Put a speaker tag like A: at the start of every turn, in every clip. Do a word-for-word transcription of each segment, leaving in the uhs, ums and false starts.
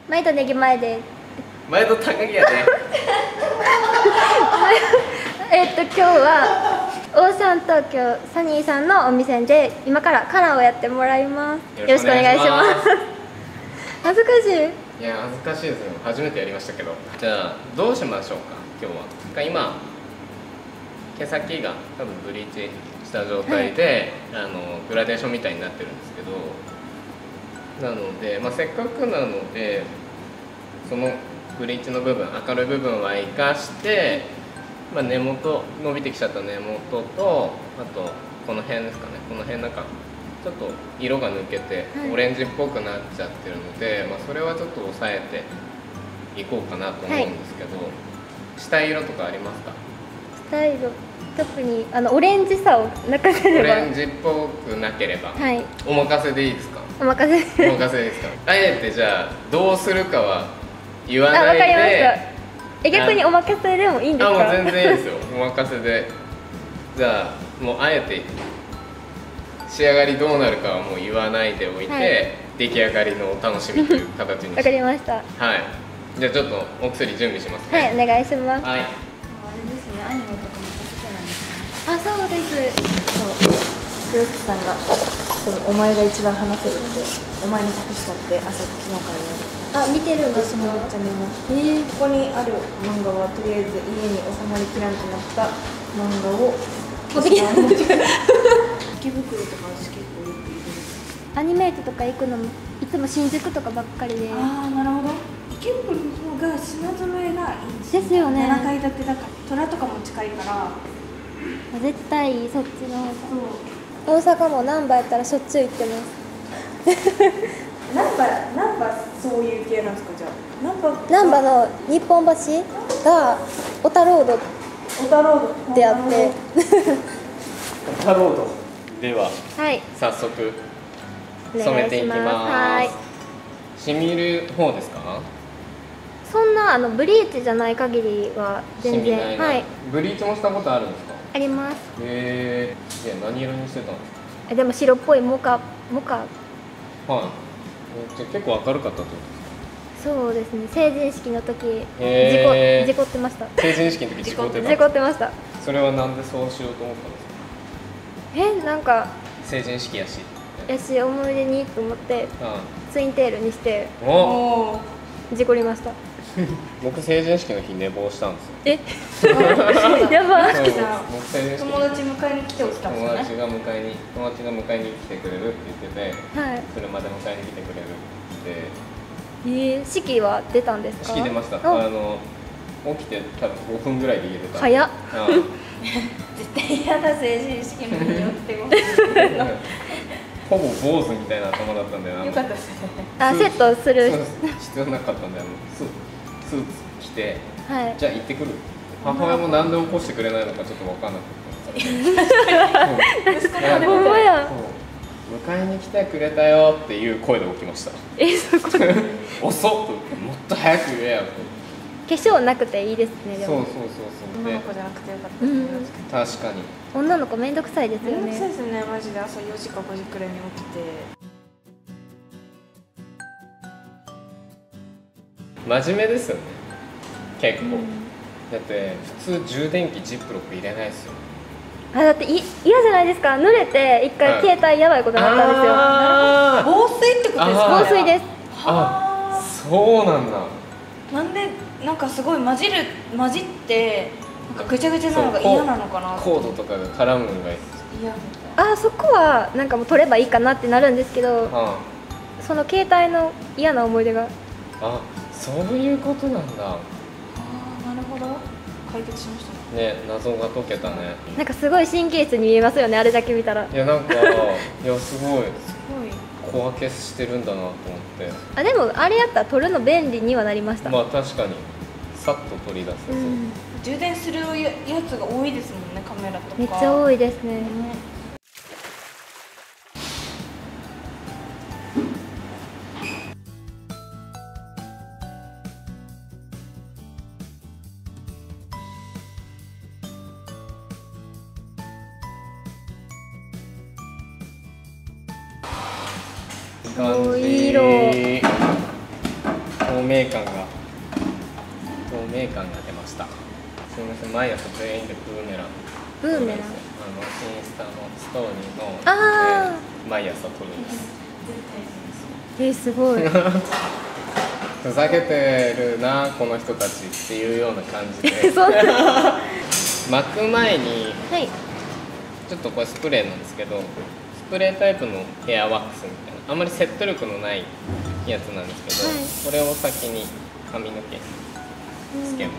A: 毎度ネギ前で
B: 毎度高木やね
A: えっと今日はオーシャン東京サニーさんのお店で今からカラーをやってもらいます。よろしくお願いします恥ずかしい。
B: いや恥ずかしいですよ、初めてやりましたけど。じゃあどうしましょうか今日は。今毛先が多分ブリーチした状態で、はい、あのグラデーションみたいになってるんですけど、なので、まあ、せっかくなのでそのブリーチの部分、明るい部分は生かして、まあ、根元伸びてきちゃった根元と、あとこの辺ですかね、この辺なんかちょっと色が抜けてオレンジっぽくなっちゃってるので、はい、まあ、それはちょっと抑えていこうかなと思うんですけど、はい、下色とかありますか？
A: 下色特にあのオレンジさをなくせれば、
B: オレンジっぽくなければ、
A: はい、
B: お任せでいいですか？
A: お任せ
B: お任せですか？あえてじゃあどうするかは言わないで。
A: あ、わかりました。え、逆にお任せでもいいんですか？
B: あ、もう全然いいですよお任せで。じゃあもうあえて仕上がりどうなるかはもう言わないでおいて、はい、出来上がりのお楽しみという形に
A: わかりました。
B: はい、じゃあちょっとお薬準備しますね。
A: はい、お願いします。
B: はい。
C: あれですね、アニメとかも好きなんですね。
A: あ、そうです。
C: そう、洋介さんがそのお前が一番話せるって、お前に託したって朝昨日から言われて。
A: あ、見てるんですか？
C: 私もめっちゃ見ます。えー、ここにある漫画はとりあえず家に収まりきらなくなった漫画を
A: 持ってきた。
C: 池袋とか私結構よく行くんです。
A: アニメートとか行くのもいつも新宿とかばっかりで。
C: ああ、なるほど。池袋の方が品揃えがいい
A: ですよね。
C: ななかい建てだから虎とかも近いから
A: 絶対そっちの方が。
C: そう、
A: 大阪も難波やったらしょっちゅう行ってます
C: 難波、難波そういう系なんですか？じゃあ難波
A: 難波の日本橋が小田ロード
C: 小田ロード
A: であって
B: 小田ロードでは、
A: はい、
B: 早速染めていきます。はい。染みる方ですか？
A: そんなあのブリーチじゃない限りは全然。はい。
B: ブリーチもしたことあるんですか？
A: あります。
B: へえ。ー、何色にしてたんですか？
A: でも白っぽいモカモカ。
B: はい。じゃ結構明るかったってことですか？そう
A: ですね。成人式の時事故事故ってました。
B: 成人式の時事故ってた。
A: 事故ってました。
B: それはなんでそうしようと思ったんですか？
A: え、なんか
B: 成人式やし。
A: やし思い出にと思って、うん、ツインテールにして
B: お
A: 事故りました
B: 僕成人式の日寝坊したんです
A: よ。えやばい。
C: 友達迎えに来て起きたんですよね。
B: 友達が迎えに友達が迎えに来てくれるって言ってて、はい、車で迎えに来てくれるって
A: 言って、えー、式は出たんですか？
B: 式出ました。あの起きて多分ごふんぐらいで家出た。
A: 早っ。
C: 絶対嫌だ、成人式の日に起きてごふん
B: ほぼ坊主みたいな頭だったんだよな。
C: よかったですね。
A: あ、セットする
B: 必要なかったんだよ。ススーツ着て、
A: はい、
B: じゃあ行ってくる。母親もなんで起こしてくれないのかちょっと分かんなくて。
A: ほんまや。
B: 迎えに来てくれたよっていう声で起きました。
A: え、そこ
B: 遅っと、もっと早く言えよと。
A: 化粧なくていいですね。
B: でもそうそうそうそう。
C: 女の子じゃなくてよかったですね。
B: 確かに。
A: 女の子めんどくさいですよね。
C: めんどくさいですね、マジで朝よじかごじくらいに起きて。
B: 真面目ですよね。結構。うん、だって普通充電器ジップロック入れないですよ。
A: あ、だってい嫌じゃないですか。濡れて一回携帯やばいことになったんですよ。
C: 防水ってことですか？
A: 防水です。
B: あ、そうなんだ。
C: なんでなんかすごい混じる混じってなんかぐちゃぐちゃなのが嫌なのかな。
B: コードとかが絡むのが
C: 嫌。
A: あ、そこはなんかもう取ればいいかなってなるんですけど、ああ、その携帯の嫌な思い出が。
B: あ、そういうことなんだ。あ
C: あ、なるほど。解決しました
B: ね。ね、謎が解けたね。
A: なんかすごい神経質に見えますよね、あれだけ見たら。
B: いや、なんかいやすごい。
C: すごい。
B: 小分けしてるんだなと思って。
A: あ、でもあれやったら取るの便利にはなりました。
B: まあ確かにさっと取り出せそう、うん、
C: 充電するやつが多いですもんね、カメラとか。
A: めっちゃ多いですね、ね。
B: 感じ。
A: いい色。
B: 透明感が透明感が出ました。すみません、毎朝全員でブーメラン
A: ブーメラン、
B: あのインスタのストーリーの
A: あ
B: で毎朝撮るんです。
A: ーえー、すごい
B: ふざけてるなこの人たちっていうような感じで
A: そんな
B: 巻く前に
A: はい
B: ちょっとこれスプレーなんですけど、スプレータイプのヘアワックスみたいなあんまり説得力のないやつなんですけど、
A: はい、
B: これを先に髪の毛につけます、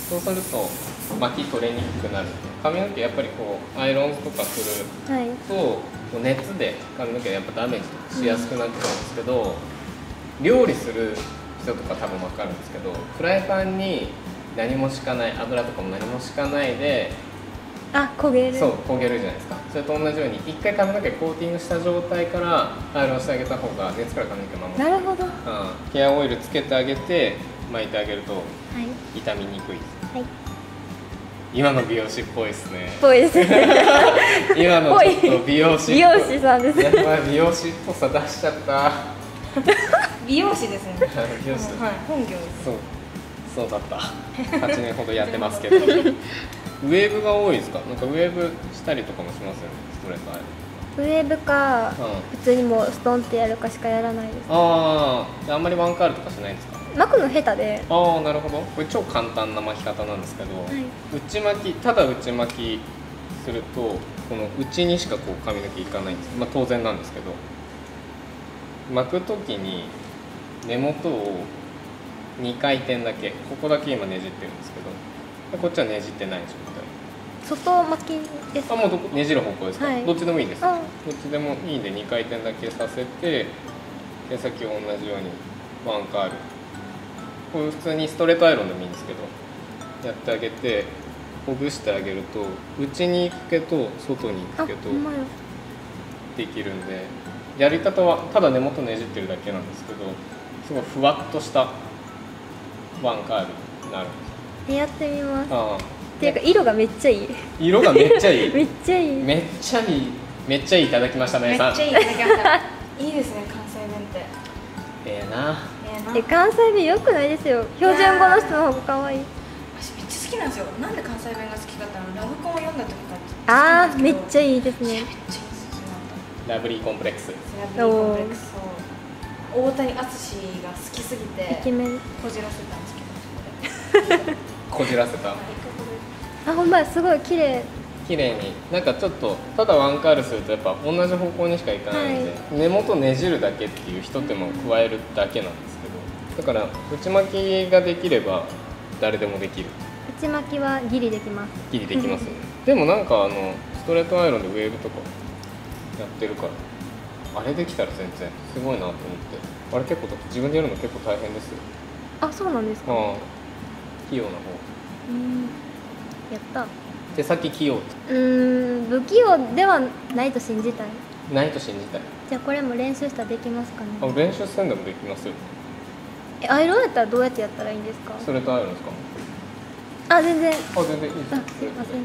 B: うん、そうすると巻き取れにくくなる。髪の毛やっぱりこうアイロンとかすると、はい、熱で髪の毛やっぱダメージとかしやすくなってくるんですけど、うん、料理する人とか多分分かるんですけど、フライパンに何も敷かない、油とかも何も敷かないで
A: あ焦げる、
B: そう焦げるじゃないですか。それと同じように一回髪の毛コーティングした状態からアイロンしてあげた方が熱から髪の毛守る。
A: なるほど、うん、
B: ヘアオイルつけてあげて巻いてあげると傷みにくいです、はい、今の美容師っぽいですね。
A: ぽいですね
B: 今のちょっと美容師
A: 美容師さんですね。
B: やばい、美容師っぽさ出しちゃった
C: 美容師ですね。
B: 美容師、
C: はい、本業です。
B: そうそうだった。はちねんほどやってますけどウェーブが多いですか？なんかウェーブしたりとかもしますよね、ストレートアイロン。
A: ウェーブか、うん、普通にもうストンってやるかしかやらないです。
B: ああ、あんまりワンカールとかしないんですか？
A: 巻くの下手で。
B: ああ、なるほど。これ超簡単な巻き方なんですけど、はい、内巻き、ただ内巻きするとこの内にしかこう髪の毛いかないんです。まあ当然なんですけど、巻くときに根元をにかい転だけ、ここだけ今ねじってるんですけど、こっちはねじってない状態。
A: 外巻きですか？
B: あ、もうどねじる方向ですか？はい、どっちでもいいです。どっちでもいいんでにかい転だけさせて、毛先を同じようにワンカール。これ普通にストレートアイロンでもいいんですけど、やってあげてほぐしてあげると、内に行く毛と外に行く毛とできるんで、やり方はただ根元ねじってるだけなんですけど、すごいふわっとしたワンカールになるんです。
A: やってみます。
B: ああ、
A: っていうか色がめっちゃいい。
B: 色がめっちゃいい。
A: めっちゃいい。
B: めっちゃいい。めっちゃいいいただきましたね。さん。
C: めっちゃいいいただきました。いいですね、関西弁って。
B: ええな。
A: え、関西弁良くないですよ。標準語の人の方が可愛い。
C: 私めっちゃ好きなんですよ。なんで関西弁が好きかって、ラブコンを読んだ時
A: からああ、めっちゃいいですね。めっちゃいいです。
B: ラブリーコンプレックス。
C: ラブリーコンプレックス。大谷敦が好きすぎて
A: イケメン
C: こじらせたんですけど
B: こじらせた。
A: あ、ほんまや、すごい綺麗。
B: 綺麗に、なんかちょっとただワンカールするとやっぱ同じ方向にしかいかないんで、はい、根元ねじるだけっていう一手間を加えるだけなんですけど、だから内巻きができれば誰でもできる。
A: 内巻きはギリできます。
B: ギリできますねでもなんかあのストレートアイロンでウェーブとかやってるから、あれできたら全然すごいなと思って。あれ結構自分でやるの結構大変ですよ。
A: あ、そうなんですか。
B: ああ、器用な方。
A: うん、やった。
B: 手先器用。う
A: ーん、不器用ではないと信じたい。
B: ないと信じたい。
A: じゃあこれも練習したらできますかね。
B: あ、練習せんでもできますよ。
A: え、アイロンやったらどうやってやったらいいんですか？
B: ストレートアイロンですか？
A: あ、全然。
B: あ、全然いいです。
A: あ、すいませ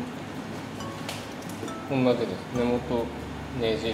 A: ん。
B: 同じです。根元ねじって、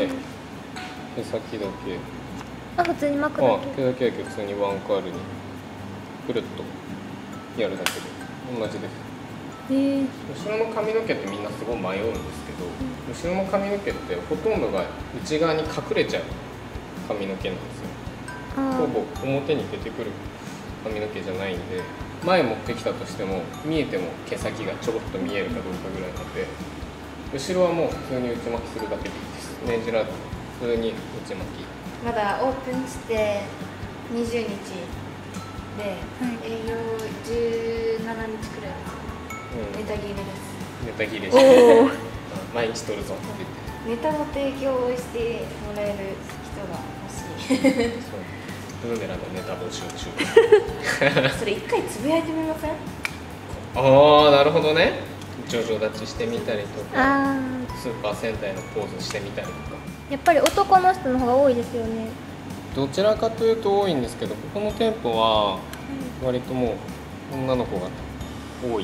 B: 手先だけ。
A: あ、普通に巻くだけ。
B: あ、手だけだけ普通にワンカールにくるっとやるだけで同じです。
A: へえ。
B: 後ろの髪の毛ってみんなすごい迷うんですけど、うん、後ろの髪の毛ってほとんどが内側に隠れちゃう髪の毛なんですよ。ほぼ表に出てくる髪の毛じゃないんで、前持ってきたとしても見えても毛先がちょろっと見えるかどうかぐらいなので、後ろはもう普通に内巻きするだけでいいです。ねじらず普通に内巻き。
C: まだオープンしてにじゅうにちで、はい、営業じゅうしちにちくらいです。うん、ネタ切れです。
B: ネタ切れして、毎日撮るぞって
C: 言って。ネタの提供をしてもらえる人が欲しい。そう。
B: ブーメランのネタ募集中。
C: それ一回つぶやいてみません？
B: ああ、なるほどね。ジョジョ立ちしてみたりとか、スーパー戦隊のポーズしてみたりとか。
A: やっぱり男の人の方が多いですよね。ど
B: ちらかというと多いんですけど、ここの店舗は割ともう女の子が多い。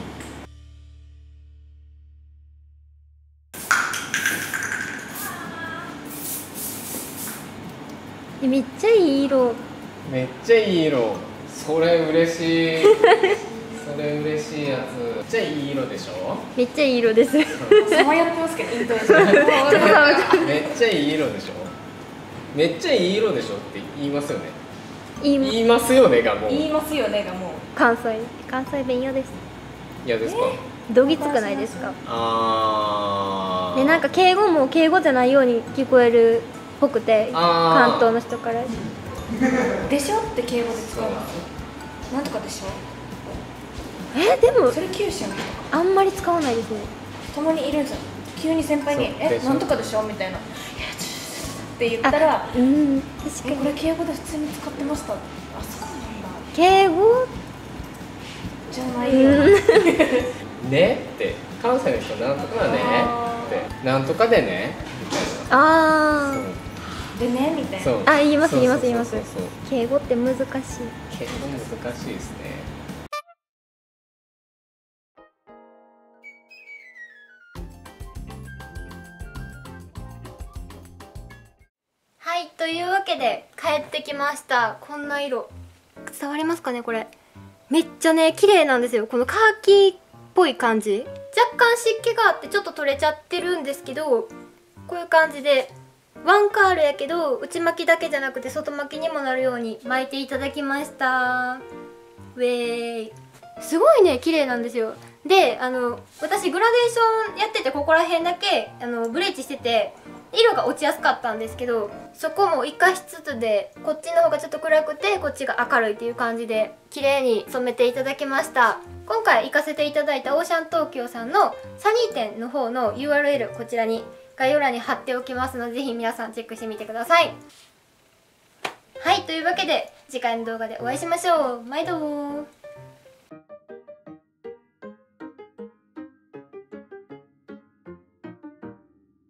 A: めっちゃいい色
B: めっちゃいい色。それ嬉しい。それ嬉しいやつ。めっちゃいい色でしょ。
A: めっちゃいい色です。
C: さまよってますけどイントネーション。
A: ちょっとさ
B: めっちゃいい色でしょ。めっちゃいい色でしょって言いますよね。
A: 言い
B: 言いますよねがもう。
C: 言いますよねがもう。
A: 関西関西弁嫌です。
B: 嫌ですか。
A: どぎつくないですか。
B: ああ。
A: でなんか敬語も敬語じゃないように聞こえるっぽくて、
B: あー
A: 関東の人から。
C: でしょって敬語で使うんですよ。なんとかでしょ。
A: えでも
C: それ九州の人か。
A: あんまり使わないですね。
C: たまにいるんですよ。急に先輩に
B: そう
C: え
B: でしょ
C: なんとかでしょみたいな。いやちょって言ったら。
A: うん確か
C: えこれ
A: に
C: 敬語で普通に使ってました。あそうなんだ。
A: 敬語
C: じゃないよ。
B: ねって関西の人なんとかだねってなんとかでねみたいな。
A: あー
C: でねみたいな。
B: そう
A: あ言います
B: そう
A: 言います言います
B: そうそうそう
A: 敬語って難しい。
B: 敬語難しいですね。
A: はいというわけで帰ってきました。こんな色伝わりますかね。これめっちゃね綺麗なんですよ。このカーキっぽい感じ、若干湿気があってちょっと取れちゃってるんですけど、こういう感じでワンカールやけど内巻きだけじゃなくて外巻きにもなるように巻いていただきました。ウェーイすごいね綺麗なんですよ。であの私グラデーションやっててここら辺だけあのブレーチしてて色が落ちやすかったんですけど、そこも生かしつつでこっちの方がちょっと暗くてこっちが明るいっていう感じで綺麗に染めていただきました。今回行かせていただいたオーシャン東京さんのサニー店の方の ユーアールエル こちらに概要欄に貼っておきますのでぜひ皆さんチェックしてみてください。はいというわけで次回の動画でお会いしましょう。毎度ー。